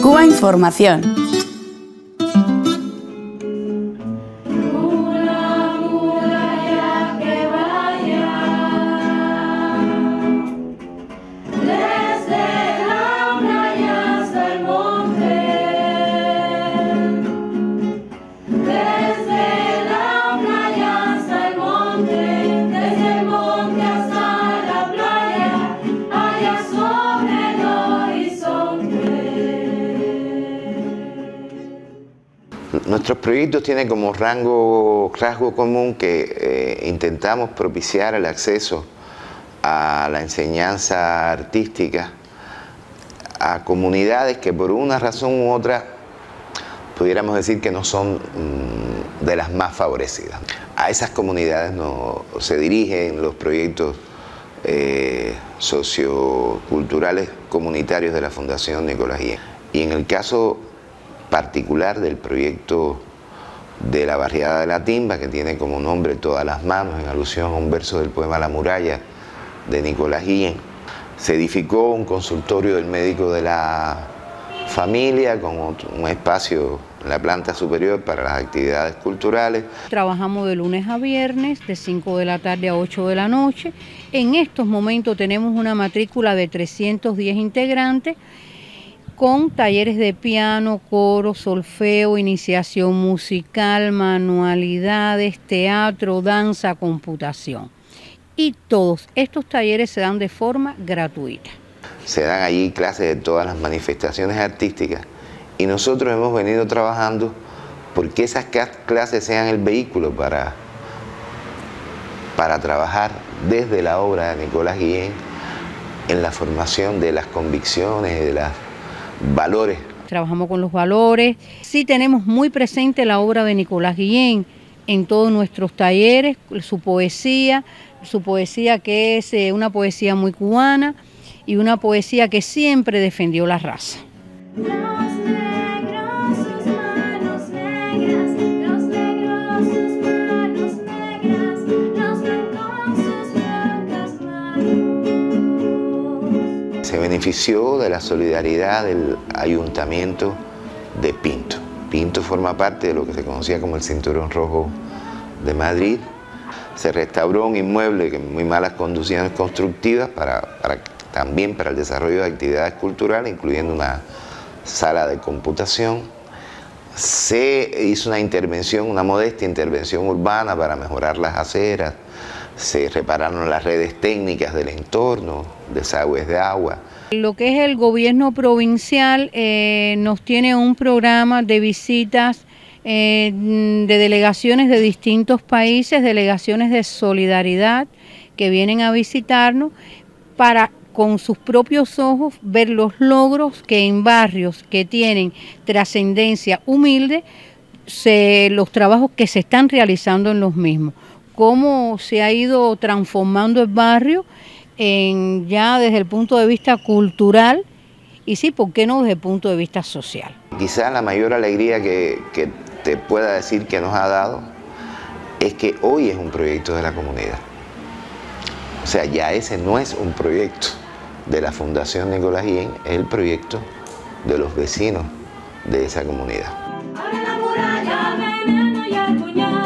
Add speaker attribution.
Speaker 1: Cuba Información.
Speaker 2: Nuestros proyectos tienen como rasgo común que intentamos propiciar el acceso a la enseñanza artística a comunidades que por una razón u otra pudiéramos decir que no son de las más favorecidas. A esas comunidades se dirigen los proyectos socioculturales comunitarios de la Fundación Nicolás Guillén. Y en el caso particular del proyecto de la barriada de la Timba, que tiene como nombre Todas las Manos, en alusión a un verso del poema La Muralla de Nicolás Guillén, se edificó un consultorio del médico de la familia con un espacio en la planta superior para las actividades culturales.
Speaker 3: Trabajamos de lunes a viernes, de 5 de la tarde a 8 de la noche. En estos momentos tenemos una matrícula de 310 integrantes, con talleres de piano, coro, solfeo, iniciación musical, manualidades, teatro, danza, computación. Y todos estos talleres se dan de forma gratuita.
Speaker 2: Se dan allí clases de todas las manifestaciones artísticas y nosotros hemos venido trabajando porque esas clases sean el vehículo para trabajar desde la obra de Nicolás Guillén en la formación de las convicciones y de los valores.
Speaker 3: Trabajamos con los valores. Sí tenemos muy presente la obra de Nicolás Guillén en todos nuestros talleres, su poesía que es una poesía muy cubana y una poesía que siempre defendió la raza.
Speaker 2: Se benefició de la solidaridad del Ayuntamiento de Pinto. Pinto forma parte de lo que se conocía como el Cinturón Rojo de Madrid. Se restauró un inmueble en muy malas condiciones constructivas también para el desarrollo de actividades culturales, incluyendo una sala de computación. Se hizo una modesta intervención urbana para mejorar las aceras. Se repararon las redes técnicas del entorno, desagües de agua.
Speaker 3: Lo que es el gobierno provincial nos tiene un programa de visitas de delegaciones de distintos países, delegaciones de solidaridad que vienen a visitarnos para con sus propios ojos ver los logros que en barrios que tienen trascendencia humilde, los trabajos que se están realizando en los mismos. Cómo se ha ido transformando el barrio ya desde el punto de vista cultural y sí, ¿por qué no desde el punto de vista social?
Speaker 2: Quizás la mayor alegría que te pueda decir que nos ha dado es que hoy es un proyecto de la comunidad. O sea, ya ese no es un proyecto de la Fundación Nicolás Guillén, es el proyecto de los vecinos de esa comunidad.